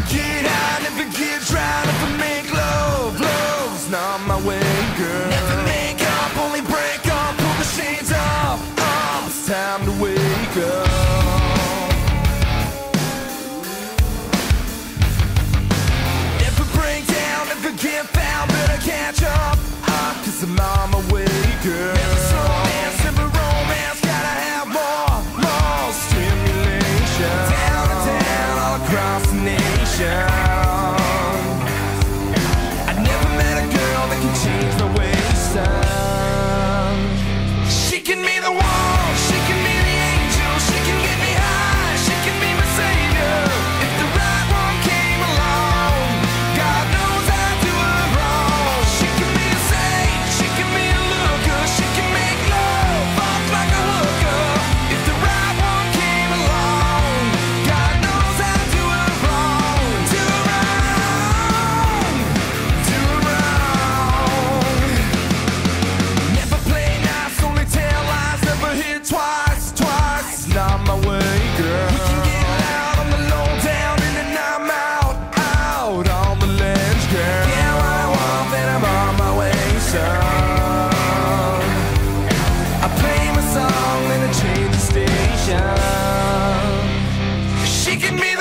get high, never get dry, never make love. Love's not my way, girl. Never make up, only break up. Pull the shades up, up. It's time to wake up. Never break down, never get found. Better catch up, up. 'Cause I'm on my way, girl. Never slow dance, never romance. Gotta have more stimulation. Down and down, all across the nation. I never met a girl that can change my waistline. She can be the one, she can be the angel, she can get me high, she can be my savior. If the right one came along, God knows I'd do her wrong. She can be a saint, she can be a looker, she can make love fuck like a hooker. If the right one came along, God knows I'd do her wrong. Do her wrong, do her wrong. Never play nice, only tell lies, never hit twice. It's not my way, girl. We can get loud on the low down and then I'm out on the ledge, girl. Yeah, what I want, then I'm on my way, son. I play my song, then I change the station. She can be